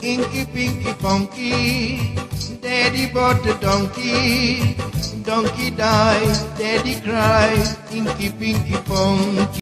inky, pinky, ponky. Daddy bought a donkey. Donkey died, daddy cried, inky, pinky, ponky.